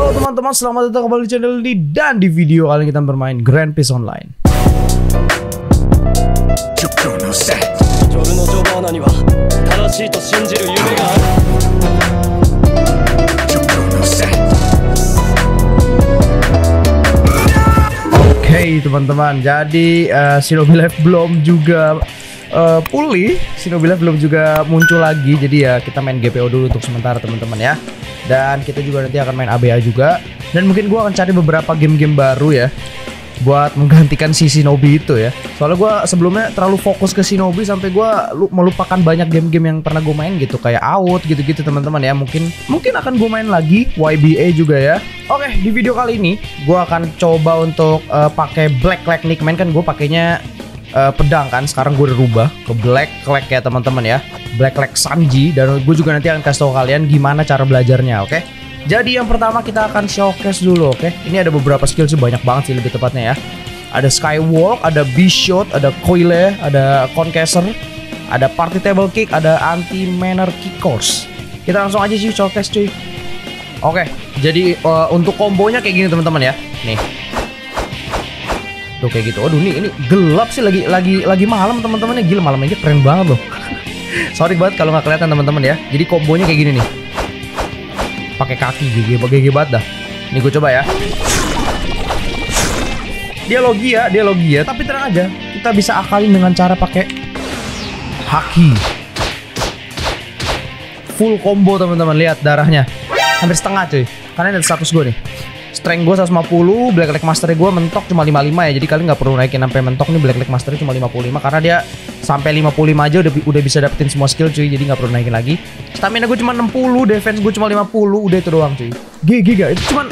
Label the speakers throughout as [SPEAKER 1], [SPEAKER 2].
[SPEAKER 1] Halo teman-teman, selamat datang kembali di channel ini. Dan di video kali ini kita bermain Grand Peace Online. Oke teman-teman, jadi Shinobi Life belum juga pulih, Shinobi Life belum juga muncul lagi. Jadi ya kita main GPO dulu untuk sementara teman-teman ya. Dan kita juga nanti akan main ABA juga. Dan mungkin gua akan cari beberapa game-game baru ya, buat menggantikan si Shinobi itu ya. Soalnya gua sebelumnya terlalu fokus ke Shinobi sampai gua melupakan banyak game-game yang pernah gue main gitu, kayak Out gitu-gitu teman-teman ya. Mungkin akan gue main lagi YBA juga ya. Oke, di video kali ini gua akan coba untuk pakai Black Flag Nickman. Kan gue pakainya pedang kan, sekarang gue udah rubah ke Black Flag ya teman-teman ya, Black Flag Sanji. Dan gue juga nanti akan kasih tahu kalian gimana cara belajarnya. Oke, jadi yang pertama kita akan showcase dulu. Oke, ini ada beberapa skill sih, banyak banget sih lebih tepatnya ya. Ada Skywalk, ada B-Shot, ada Coile, ada Conqueror, ada Party Table Kick, ada Anti Manner Kick Course. Kita langsung aja sih showcase cuy. Oke, jadi untuk kombonya kayak gini teman-teman ya. Nih, tuh kayak gitu. Aduh, ini gelap sih, lagi malam teman-teman ya. Gila, malam aja keren banget loh. Sorry banget kalau nggak kelihatan teman-teman ya. Jadi kombonya kayak gini nih. Pakai kaki, GG banget dah. Nih gue coba ya. Dia logia, tapi tenang aja, kita bisa akalin dengan cara pakai haki. Full combo teman-teman, lihat darahnya. Hampir setengah cuy. Karena ada status gue nih. Strength gue 150, Black Flag Master gue mentok cuma 55 ya. Jadi kalian nggak perlu naikin sampai mentok nih. Black Flag Master cuma 55 karena dia sampai 55 aja udah bisa dapetin semua skill cuy. Jadi nggak perlu naikin lagi. Stamina gue cuma 60, defense gue cuma 50, udah itu doang cuy. GG gak? Itu cuman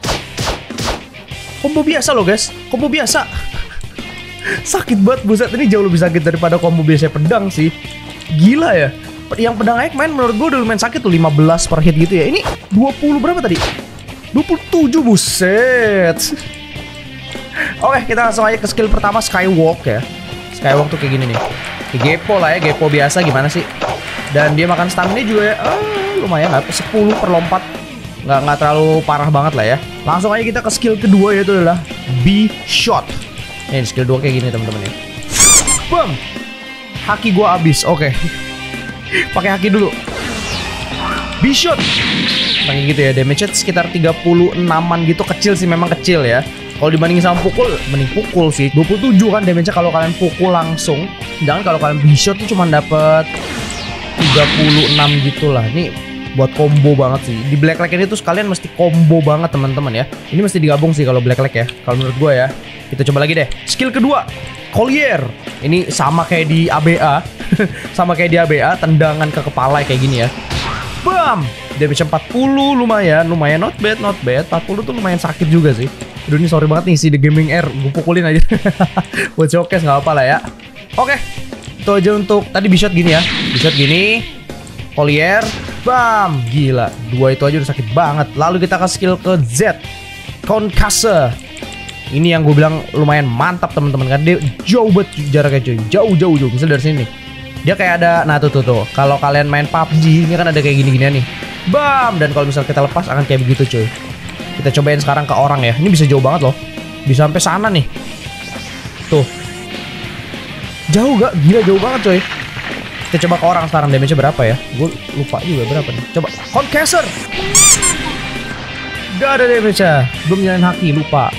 [SPEAKER 1] combo biasa loh guys, combo biasa. Sakit banget buset, ini jauh lebih sakit daripada combo biasa pedang sih. Gila ya. Yang pedang Eggman menurut gue udah lumayan sakit tuh, 15 per hit gitu ya. Ini 20 berapa tadi? 27, buset. Oke, kita langsung aja ke skill pertama, Skywalk ya. Skywalk tuh kayak gini nih. Kayak Gepo lah ya, Gepo biasa gimana sih. Dan dia makan stamina juga ya, lumayan lah, 10 per lompat. Nggak terlalu parah banget lah ya. Langsung aja kita ke skill kedua, yaitu adalah B-Shot. Nih skill 2 kayak gini teman-teman ya. Bam! Haki gua habis, oke. Pakai haki dulu. B-Shot. Kayak gitu ya, damage-nya sekitar 36an gitu, kecil sih, memang kecil ya. Kalau dibandingin sama pukul, mending pukul sih. 27 kan damage-nya kalau kalian pukul langsung. Jangan kalau kalian B-Shot tuh cuma dapet 36 gitu lah. Ini buat combo banget sih. Di Black Flag ini tuh kalian mesti combo banget teman-teman ya. Ini mesti digabung sih kalau Black Flag ya, kalau menurut gue ya. Kita coba lagi deh. Skill kedua, Collier. Ini sama kayak di ABA. Sama kayak di ABA, tendangan ke kepala kayak gini ya. Bam! Damage 40, lumayan, not bad. 40 tuh lumayan sakit juga sih. Aduh, ini sorry banget nih si The Gaming Air, gue pukulin aja. Buat showcase nggak apa-apa lah ya. Oke, itu aja untuk tadi B-Shot gini ya. B-Shot gini, Collier, bam, gila. 2 itu aja udah sakit banget. Lalu kita ke skill ke Z, Conqueror. Ini yang gue bilang lumayan mantap teman-teman, kan dia jauh banget jaraknya cuy, jauh. Misal dari sini, dia kayak ada, nah tuh. Kalau kalian main PUBG, ini kan ada kayak gini-ginian nih. Bam, dan kalau misal kita lepas akan kayak begitu cuy. Kita cobain sekarang ke orang ya. Ini bisa jauh banget loh, bisa sampai sana nih. Tuh, jauh gak? Gila jauh banget coy. Kita coba ke orang sekarang, damage-nya berapa ya? Gue lupa juga berapa nih. Coba Conqueror. Gak ada damage-nya. Belum nyalain haki, lupa.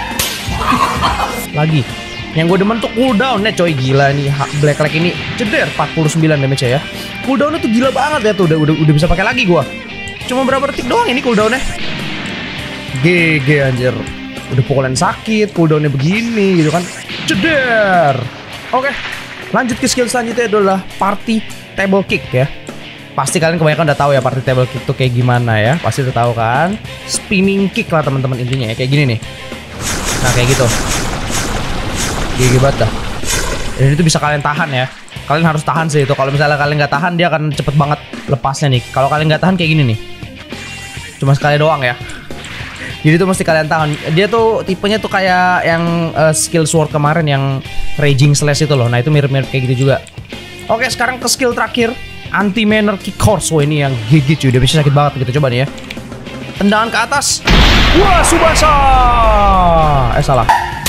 [SPEAKER 1] Lagi. Yang gue demen tuh cooldown-nya coy, gila nih. Black Flag ini ceder 49 damage-nya ya. Cooldown-nya tuh gila banget ya tuh. Udah bisa pakai lagi gue. Cuma berapa detik doang ini cooldown-nya. GG anjir. Udah pukulan sakit, cooldown-nya begini gitu kan. Ceder. Oke. Lanjut ke skill selanjutnya adalah Party Table Kick ya. Pasti kalian kebanyakan udah tahu ya Party Table Kick tuh kayak gimana ya. Pasti udah tahu kan. Spinning kick lah teman-teman intinya ya, kayak gini nih. Nah kayak gitu. GG banget dah. Dan itu bisa kalian tahan ya. Kalian harus tahan sih itu. Kalau misalnya kalian nggak tahan, dia akan cepet banget lepasnya nih. Kalau kalian nggak tahan kayak gini nih, cuma sekali doang ya. Jadi tuh mesti kalian tahan. Dia tuh tipenya tuh kayak yang skill sword kemarin yang Raging Slash itu loh. Nah itu mirip-mirip kayak gitu juga. Oke, sekarang ke skill terakhir, Anti Manner Kick Course. Wah ini yang gigit cuy, dia bisa sakit banget. Kita coba nih ya. Tendangan ke atas. Wah, Tsubasa. Salah.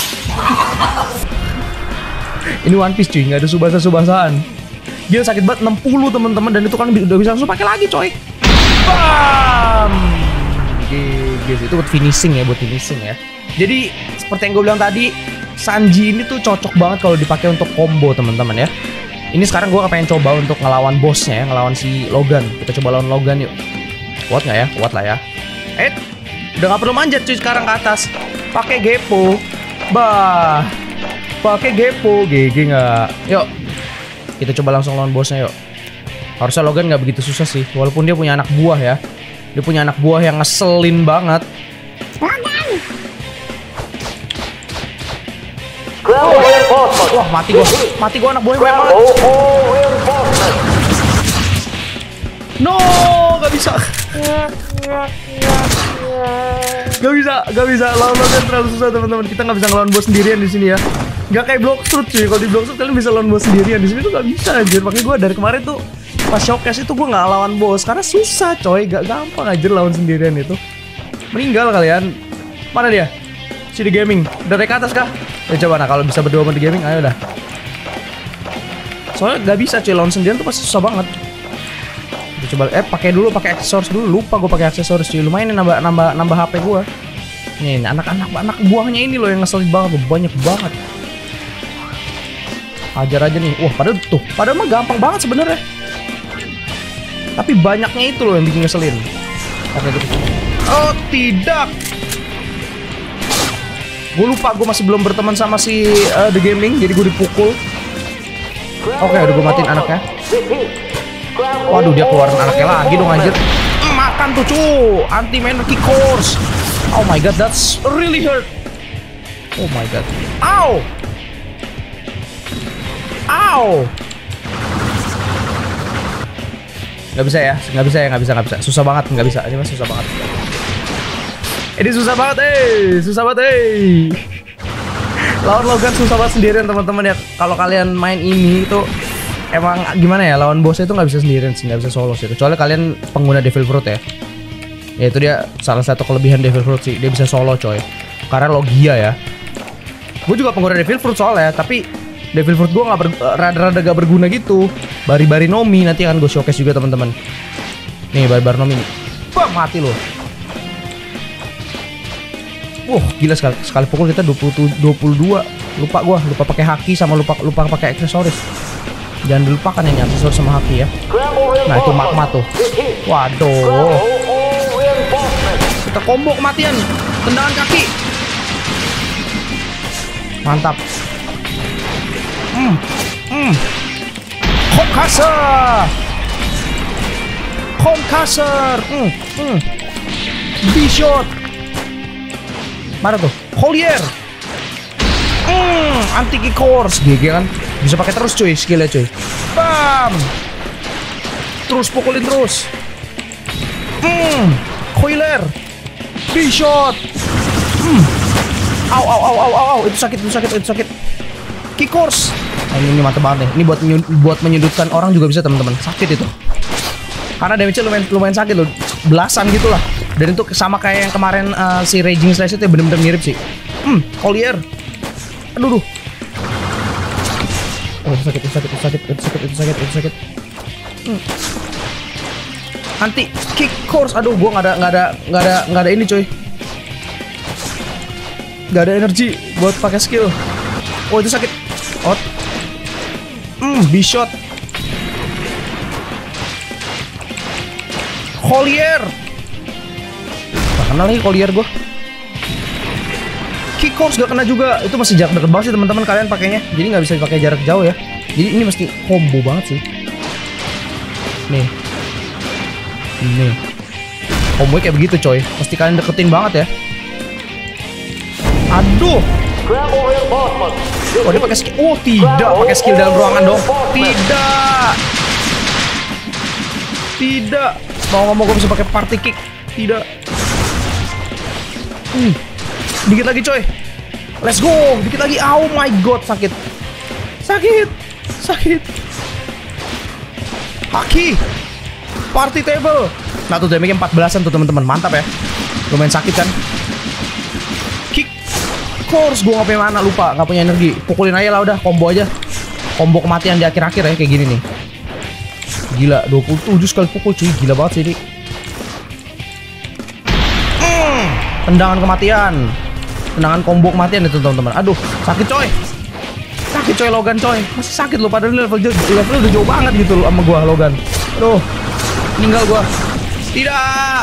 [SPEAKER 1] Ini One Piece cuy, nggak ada Tsubasa-Tsubasaan. Gila sakit banget 60 teman-teman, dan itu kan udah bisa langsung pakai lagi coy. Bam. Gitu. Itu buat finishing ya. Jadi seperti yang gue bilang tadi, Sanji ini tuh cocok banget kalau dipakai untuk combo teman-teman ya. Ini sekarang gue pengen coba untuk ngelawan bosnya ya, ngelawan si Logan. Kita coba lawan Logan yuk. Kuat nggak ya? Kuat lah ya. Udah nggak perlu manjat cuy sekarang ke atas. Pakai Gepo. Bah. Pakai Gepo, GG nggak? Yuk. Kita coba langsung lawan bosnya yuk. Harusnya Logan nggak begitu susah sih, walaupun dia punya anak buah ya. Dia punya anak buah yang ngeselin banget. Wah, mati gua anak buahnya banyak banget. No, gak bisa. Gak bisa. Lawan Logan terlalu susah teman-teman. Kita nggak bisa ngelawan bos sendirian di sini ya. Gak kayak Bloxroot cuy. Kalau di Bloxroot kalian bisa lawan bos sendirian. Di sini tuh gak bisa anjir. Makanya gue dari kemarin tuh pas showcase itu gue nggak lawan bos karena susah coy. Gak gampang aja lawan sendirian itu. Meninggal kalian. Mana dia? Si The Gaming. Dari ke atas kah? Ya coba, nah kalau bisa berdua sama The Gaming, ayo dah. Soalnya gak bisa cuy, lawan sendirian tuh pasti susah banget. Coba pakai aksesoris dulu. Lupa gue pakai aksesoris cuy. Lumayan nambah HP gue. Nih anak buahnya ini loh yang ngeselin banget, banyak banget. Ajar aja nih. Wah, padahal mah gampang banget sebenarnya. Tapi banyaknya itu loh yang bikin ngeselin. Oh, tidak. Gue lupa gue masih belum berteman sama si The Gaming, jadi gue dipukul. Oke, udah gue matiin anaknya. Waduh, dia keluarin anaknya lagi dong anjir. Makan tuh cu, anti-manner kick course. Oh my god, that's really hurt. Oh my god. Ow. Gak bisa. Susah banget, gak bisa. Ini mah susah banget. Susah banget. Lawan Logan susah banget sendirian teman-teman ya. Kalau kalian main ini tuh emang gimana ya, lawan bosnya itu nggak bisa sendirian sih, nggak bisa solo sih. Kecuali kalian pengguna Devil Fruit ya. Ya itu dia salah satu kelebihan Devil Fruit sih, dia bisa solo coy. Karena Logia ya. Gue juga pengguna Devil Fruit soalnya, tapi Devil Fruit gue rada-rada gak berguna gitu. Bari-bari Nomi nanti akan gue showcase juga teman-teman. Nih bari-bari Nomi nih. Bam, mati loh. Gila sekali pukul kita 22. Lupa pakai haki sama lupa pakai aksesoris. Jangan dilupakan yang aksesoris sama haki ya. Nah, itu magma tuh. Waduh. Kita combo kematian. Tendangan kaki. Mantap. Homcaster. B-shot. Mana tuh? Collier. Anti-kick course. GG kan? Bisa pakai terus cuy, skillnya cuy. Bam. Terus pukulin terus. Collier. B-shot. Au. Itu sakit. Kick course. Nah, ini mantep banget nih. Ini buat menyudutkan orang juga bisa teman-teman. Sakit itu. Karena damage-nya lumayan sakit loh. Belasan gitu lah. Dan itu sama kayak yang kemarin si Raging Slash itu ya, bener-bener mirip sih. Collier. Aduh. Oh, itu sakit. Anti kick course. Aduh, gua nggak ada ini coy. Nggak ada energi buat pakai skill. Oh, itu sakit. B-shot. Collier. Kena lagi Collier gue. Kick course gak kena juga. Itu masih jarak dekat banget sih teman-teman kalian pakainya. Jadi nggak bisa dipakai jarak jauh ya. Jadi ini mesti combo banget sih. Nih. Combo kayak begitu coy. Mesti kalian deketin banget ya. Aduh. Oh, dia pakai skill. Oh, tidak pakai skill dalam ruangan dong. Tidak. Mau gue bisa pakai party kick. Tidak. Dikit lagi coy. Let's go. Dikit lagi. Oh my god, sakit. Haki. Party table. Nah tuh damage-nya 14-an tuh teman-teman. Mantap ya. Lumayan sakit kan. Kick course. Gue gak punya mana, lupa. Gak punya energi. Pukulin aja lah udah. Combo aja. Combo kematian di akhir-akhir ya. Kayak gini nih. Gila 27 sekali pukul cuy. Gila banget sih ini. Tendangan kematian. Tendangan combo kematian itu teman-teman. Aduh sakit coy. Sakit coy Logan coy. Masih sakit loh. Padahal levelnya udah jauh banget gitu loh sama gua Logan. Aduh. Meninggal gua. Tidak.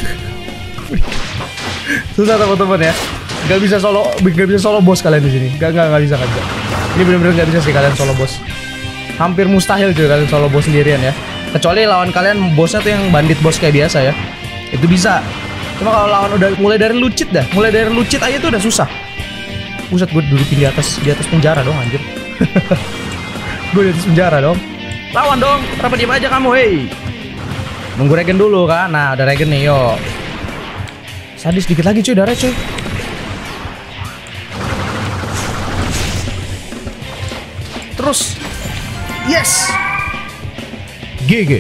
[SPEAKER 1] Susah teman-teman ya. Gak bisa solo boss kalian di sini. Gak bisa kan. Ini bener-bener gak bisa sih kalian solo boss. Hampir mustahil cuy kalian solo boss sendirian ya. Kecuali lawan kalian bosnya tuh yang bandit boss kayak biasa ya. Itu bisa. Cuma kalau lawan udah mulai dari lucit dah. Mulai dari lucit aja tuh udah susah. Buset, gue dudukin di atas penjara dong anjir. Gue di atas penjara dong. Lawan dong. Kenapa diem aja kamu, hei? Nunggu regen dulu kan. Nah, udah regen nih, yuk. Sadis dikit lagi cuy, darah cuy. Terus. Yes. GG.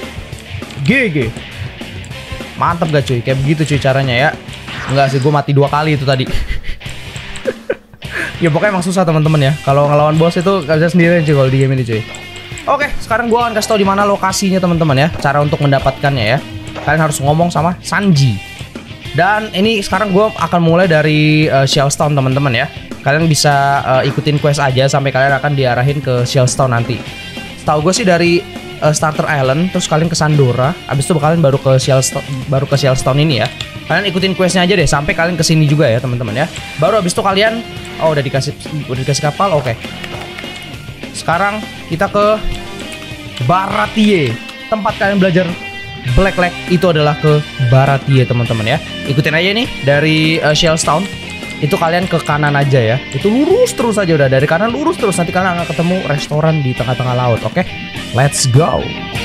[SPEAKER 1] Mantap gak cuy? Kayak begitu cuy caranya ya. Enggak sih, gue mati 2 kali itu tadi. Ya pokoknya emang susah teman-teman ya. Kalau ngelawan bos itu gak bisa sendirian cuy kalau di game ini cuy. Oke, sekarang gue akan kasih tau di mana lokasinya teman-teman ya. Cara untuk mendapatkannya ya. Kalian harus ngomong sama Sanji. Dan ini sekarang gue akan mulai dari Shellstone teman-teman ya. Kalian bisa ikutin quest aja sampai kalian akan diarahin ke Shellstone nanti. Setahu gue sih dari Starter Island, terus kalian ke Sandora, abis itu kalian baru ke Shellstone ini ya. Kalian ikutin questnya aja deh sampai kalian kesini juga ya teman-teman ya. Baru abis itu kalian, oh udah dikasih kapal, oke. Sekarang kita ke Baratie, tempat kalian belajar Black Leg itu adalah ke Baratie teman-teman ya. Ikutin aja nih dari Shellstone. Itu kalian ke kanan aja ya. Itu lurus terus aja udah. Dari kanan lurus terus. Nanti kalian akan ketemu restoran di tengah-tengah laut. Oke? Let's go.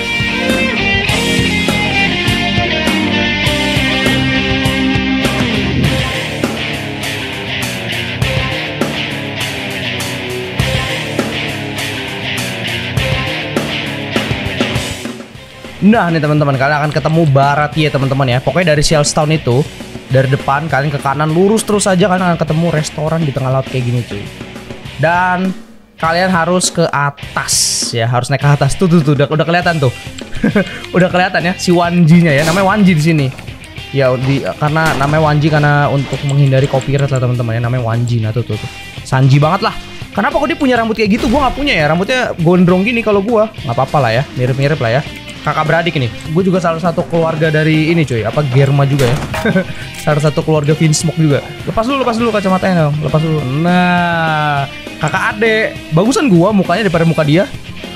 [SPEAKER 1] Nah nih teman-teman, kalian akan ketemu Baratie teman-teman ya. Pokoknya dari Shellstone itu, dari depan kalian ke kanan lurus terus aja, kalian akan ketemu restoran di tengah laut kayak gini cuy. Dan kalian harus ke atas ya, harus naik ke atas tuh udah kelihatan tuh. Udah kelihatan ya si Wanji-nya ya, namanya Wanji di sini. Ya karena namanya Wanji karena untuk menghindari copyright lah teman-teman ya, namanya Wanji. Nah tuh. Sanji banget lah. Kenapa kok dia punya rambut kayak gitu? Gua nggak punya ya, rambutnya gondrong gini kalau gua. Nggak apa-apa lah ya, mirip-mirip lah ya. Kakak beradik nih. Gue juga salah satu keluarga dari ini cuy. Apa Germa juga ya. Salah satu keluarga Vinsmoke juga. Lepas dulu kacamatanya dong. Lepas dulu. Nah, kakak adek. Bagusan gua mukanya daripada muka dia.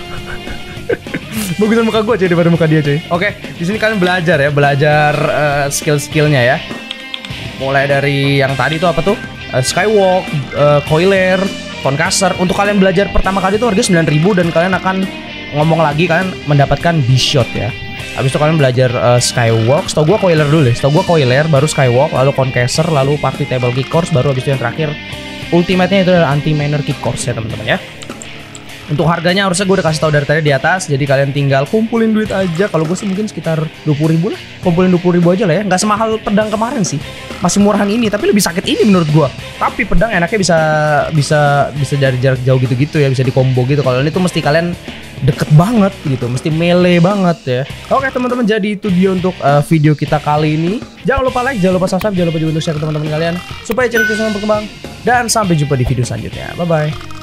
[SPEAKER 1] Bagusan muka gua cuy daripada muka dia cuy. Oke, di sini kalian belajar ya, belajar skill-skillnya ya. Mulai dari yang tadi tuh apa tuh? Skywalk, Coiler, Concaster. Untuk kalian belajar pertama kali tuh harga 9.000 dan kalian akan ngomong lagi kalian mendapatkan B-Shot ya. Habis itu kalian belajar Skywalk. Setahu gua Coiler dulu deh. Setahu gua Coiler, baru Skywalk, lalu Concaster, lalu Party Table Kick Course, baru habis itu yang terakhir ultimate-nya itu adalah Anti-Manor Kick Course ya teman-teman ya. Untuk harganya harusnya gue udah kasih tahu dari tadi di atas. Jadi kalian tinggal kumpulin duit aja. Kalau gue sih mungkin sekitar 20.000 lah. Kumpulin 20.000 aja lah ya. Nggak semahal pedang kemarin sih. Masih murahan ini, tapi lebih sakit ini menurut gue. Tapi pedang enaknya bisa dari jarak jauh gitu-gitu ya, bisa di combo gitu. Kalau ini tuh mesti kalian deket banget gitu, mesti melee banget ya. Oke teman-teman, jadi itu dia untuk video kita kali ini. Jangan lupa like, jangan lupa subscribe, jangan lupa juga untuk share ke teman-teman kalian supaya channel kita semakin berkembang. Dan sampai jumpa di video selanjutnya. Bye bye.